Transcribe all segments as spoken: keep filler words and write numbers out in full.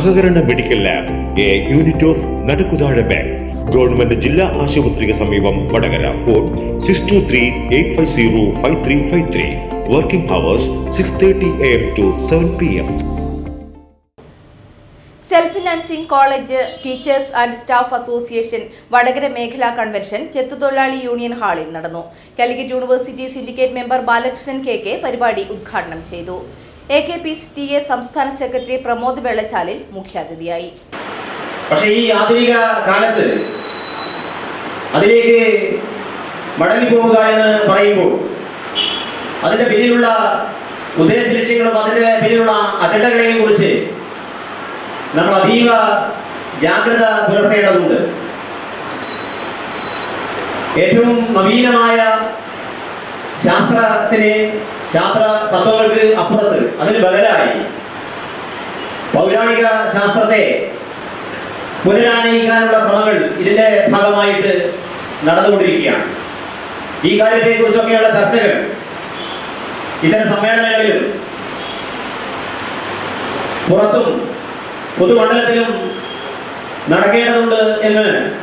സഹകരണ medical lab, a unit of Nadakkuthazha bank, government ജില്ലാ ആശുപത്രിക്ക് സമീപം Vadakara. Phone six two three eight five zero five three five three. Working hours six thirty A M two seven P M. Self financing college teachers and staff association Vadakara മേഖലാ convention ചെത്തുതൊഴിലാളി union ഹാളിൽ നടന്നു. Calicut university syndicate member Balakrishnan K K പരിപാടി ഉദ്ഘാടനം ചെയ്തു. A K P T A സംസ്ഥാന secretary Pramod Vellachalil മുഖ്യാതിഥിയായി. പക്ഷേ ഈ ആധുനിക കാലത്ത് അതിലേക്ക് മടങ്ങിപ്പോവുക എന്ന് പറയുമ്പോൾ അതിന്റെ പിന്നിലുള്ള ഉദ്ദേശ ലക്ഷ്യങ്ങളും അതിന്റെ പിന്നിലുള്ള അജണ്ടകളെയും കുറിച്ച് നമ്മൾ അതീവ ജാഗ്രത പുലർത്തേണ്ടതുണ്ട്. ഏറ്റവും നവീനമായ ശാസ്ത്രത്തിന് ശാസ്ത്ര തത്വങ്ങൾക്ക് അപ്പുറത്ത് അതിന് ബദലായി പൗരാണിക ശാസ്ത്രത്തെ പുനരാനയിക്കാനുള്ള ശ്രമങ്ങൾ ഇതിന്റെ ഭാഗമായിട്ട് നടന്നുകൊണ്ടിരിക്കുകയാണ്. ഈ കാര്യത്തെക്കുറിച്ചൊക്കെയുള്ള ചർച്ചകൾ ഇത്തരം സമ്മേളനങ്ങളിലും പുറത്തും പൊതുമണ്ഡലത്തിലും നടക്കേണ്ടതുണ്ട് എന്ന്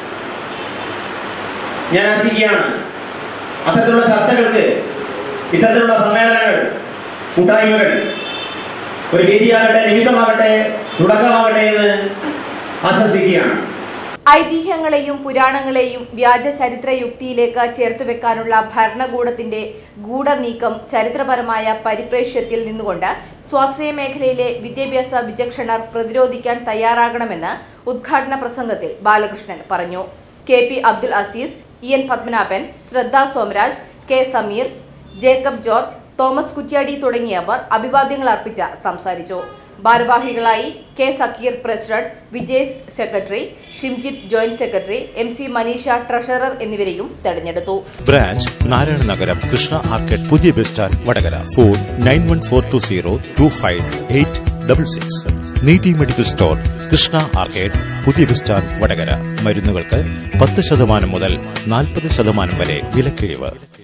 ഞാൻ ആശിക്കുകയാണ്. അത്തരത്തിലുള്ള ചർച്ചകൾക്ക് ഇത്തരത്തിലുള്ള സമ്മേളനങ്ങൾ, കൂട്ടായ്മകൾ ഒരു വേദിയാകട്ടെ, നിമിത്തമാകട്ടെ, തുടക്കമാകട്ടെ എന്ന് ആശംസിക്കുകയാണ്. ഐതിഹ്യങ്ങളെയും പുരാണങ്ങളെയും വ്യാജ ചരിത്ര യുക്തിയിലേക്ക് ചേർത്തുവെക്കാനുള്ള ഭരണകൂടത്തിന്റെ ഗൂഢനീക്കം ചരിത്രപരമായ പരിപ്രേക്ഷ്യത്തിൽ നിന്നുകൊണ്ട് സ്വാശ്രയ മേഖലയിലെ വിദ്യാഭ്യാസ വിചക്ഷണർ പ്രതിരോധിക്കാൻ തയ്യാറാകണമെന്ന് ഉദ്ഘാടന പ്രസംഗത്തിൽ ബാലകൃഷ്ണൻ പറഞ്ഞു. K P Abdul Aziz, E N Padmanabhan, Shraddha Somaraj, K Sameer, Jacob George, Thomas Kuttiadi തുടങ്ങിയവർ അഭിവാദ്യങ്ങൾ അർപ്പിച്ച് സംസാരിച്ചു. ഭാരവാഹികളായി K Sakeer president, Vijay secretary, Shimjith joint secretary, M C Manisha treasurer എന്നിവരെയും തെരഞ്ഞെടുത്തു. ബ്രാഞ്ച് നാരായണ നഗരം, കൃഷ്ണ ആർക്കേഡ്, പുതിയ bus stand, Vadakara. Phone nine one four two zero two five eight double six. Neethi medical store, Krishna arcade, പുതിയ bus stand, Vadakara. മരുന്നുകൾക്ക് പത്ത് ശതമാനം മുതൽ നാൽപ്പത് ശതമാനം വരെ വിലക്കിഴിവ്.